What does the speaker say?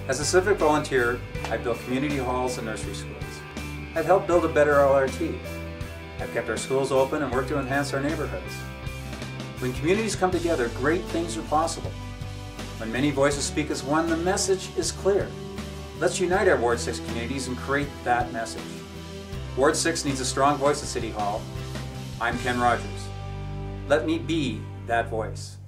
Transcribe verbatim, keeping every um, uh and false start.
As a civic volunteer, I've built community halls and nursery schools. I've helped build a better L R T. I've kept our schools open and worked to enhance our neighborhoods. When communities come together, great things are possible. When many voices speak as one, the message is clear. Let's unite our Ward six communities and create that message. Ward six needs a strong voice at City Hall. I'm Ken Rogers. Let me be that voice.